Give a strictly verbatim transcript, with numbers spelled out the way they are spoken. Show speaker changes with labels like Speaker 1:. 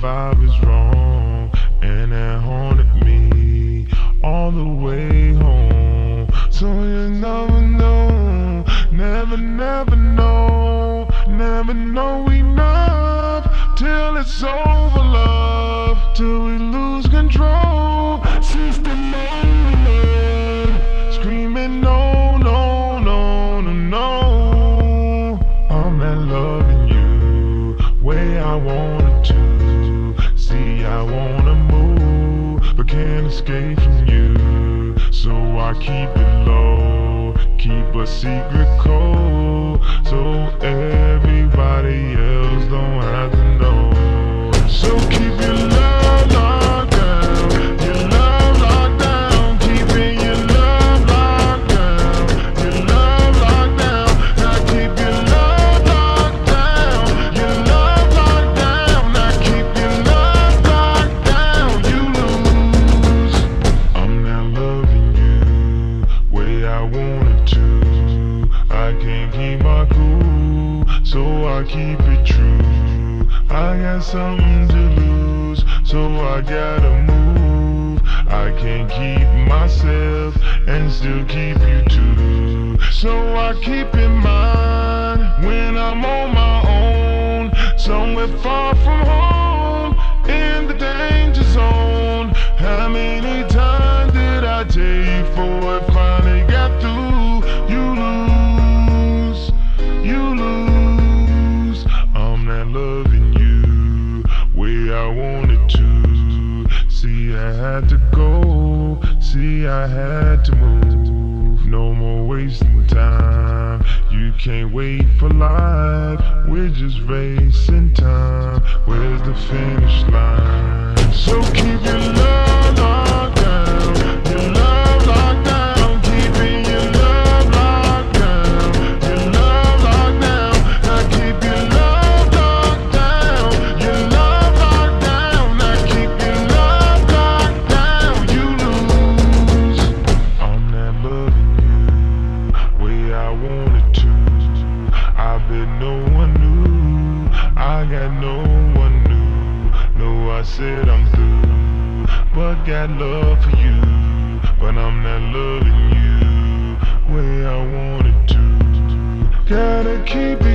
Speaker 1: vibe is wrong, and that haunted me all the way home. So you never know, never, never know, never know enough till it's over, love, till we lose control. System overload, screaming no, no, no, no, no. I'm not loving you way I wanted to. See, I wanna move, but can't escape from you. So I keep it low, keep a secret code, so everybody else don't have to know. So keep your love locked down, your love locked down, keeping your love locked down, your love locked down. Now keep your love locked down, your love locked down. Now keep your love locked down. You lose. I'm not loving you way I wanted to. I can't keep my cool, so I keep it true. I got something to lose, so I gotta move. I can't keep myself and still keep you too. So I keep in mind when I'm on my own, somewhere far from home, in the danger zone. How many times did I tell you before it finally got through? You lose, you lose. I'm not loving you way I wanted to. See, I had to go, see, I had to move. No more wasting time, you can't wait for life. We're just racing time, where's the finish line? So keep your love locked down, your love locked down, keeping your love locked down, your love locked down. Now keep your love locked down, your love locked down. Now keep your love locked down. You lose. I'm not loving you way I wanted to. I bet no one knew, I got no one new. No, I said I'm through, but got love for you. But I'm not loving you way I wanted to. Gotta keep it